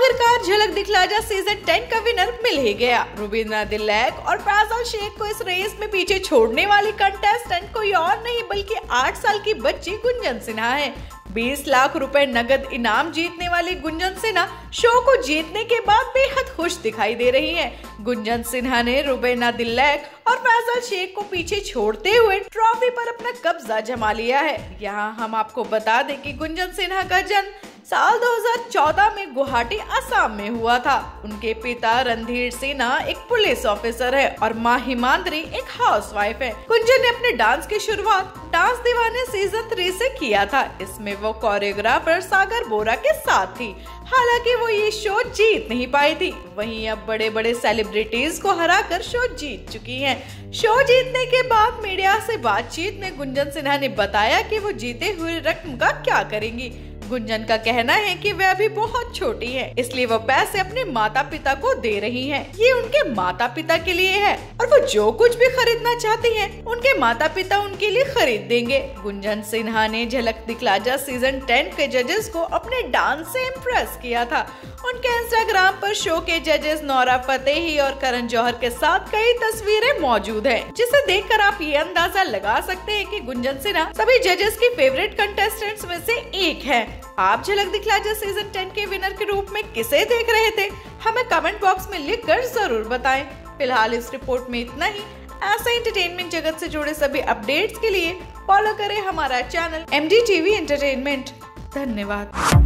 आखिरकार झलक दिखला जा सीजन 10 का विनर मिल ही गया। रुबीना दिलैक और फैसल शेख को इस रेस में पीछे छोड़ने वाली कंटेस्टेंट कोई और नहीं बल्कि 8 साल की बच्ची गुंजन सिन्हा है। 20 लाख रुपए नगद इनाम जीतने वाली गुंजन सिन्हा शो को जीतने के बाद बेहद खुश दिखाई दे रही हैं। गुंजन सिन्हा ने रुबीना दिलैक और फैसल शेख को पीछे छोड़ते हुए ट्रॉफी पर अपना कब्जा जमा लिया है। यहाँ हम आपको बता दें कि गुंजन सिन्हा का जन्म साल 2014 में गुवाहाटी असम में हुआ था। उनके पिता रणधीर सिन्हा एक पुलिस ऑफिसर है और मां हिमाद्री एक हाउसवाइफ है। गुंजन ने अपने डांस की शुरुआत डांस दीवाने सीजन 3 से किया था। इसमें वो कोरियोग्राफर सागर बोरा के साथ थी। हालांकि वो ये शो जीत नहीं पाई थी। वहीं अब बड़े बड़े सेलिब्रिटीज को हराकर शो जीत चुकी हैं। शो जीतने के बाद मीडिया से बातचीत में गुंजन सिन्हा ने बताया कि वो जीते हुए रकम का क्या करेंगी। गुंजन का कहना है कि वह अभी बहुत छोटी है, इसलिए वो पैसे अपने माता पिता को दे रही हैं। ये उनके माता पिता के लिए है और वो जो कुछ भी खरीदना चाहती हैं, उनके माता पिता उनके लिए खरीद देंगे। गुंजन सिन्हा ने झलक दिखला जा सीजन 10 के जजेस को अपने डांस से इम्प्रेस किया था। उनके इंस्टाग्राम पर शो के जजेस नोरा फतेही और करण जौहर के साथ कई तस्वीरें मौजूद हैं, जिसे देखकर आप ये अंदाजा लगा सकते हैं कि गुंजन सिन्हा सभी जजेस की फेवरेट कंटेस्टेंट्स में से एक है। आप झलक दिखला जा सीजन 10 के विनर के रूप में किसे देख रहे थे? हमें कमेंट बॉक्स में लिखकर जरूर बताएं। फिलहाल इस रिपोर्ट में इतना ही। ऐसे एंटरटेनमेंट जगत से जुड़े सभी अपडेट्स के लिए फॉलो करें हमारा चैनल MDTV एंटरटेनमेंट। धन्यवाद।